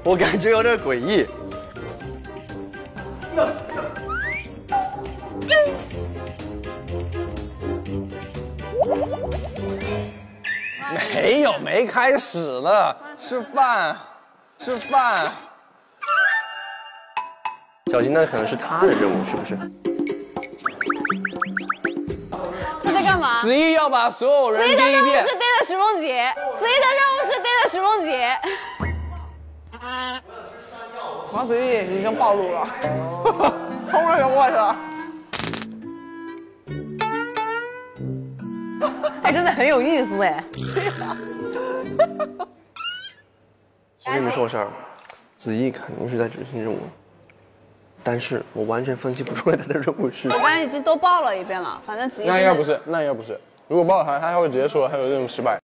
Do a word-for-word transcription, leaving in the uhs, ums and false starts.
我感觉有点诡异。没有，没开始呢，吃饭，吃饭。小金，那可能是他的任务，是不是？ 他在干嘛？ 子怡要把所有人子怡的任务第一遍是逮着石梦洁，子怡的任务是逮着石梦洁。 王子怡已经暴露了，冲着就过去了。哎，真的很有意思哎。 我跟你们说个事儿，子怡肯定是在执行任务，但是我完全分析不出来他的任务是。 我刚才已经都报了一遍了，反正子怡。 那应该不是，那应该不是。如果报了他，他会直接说他有任务失败。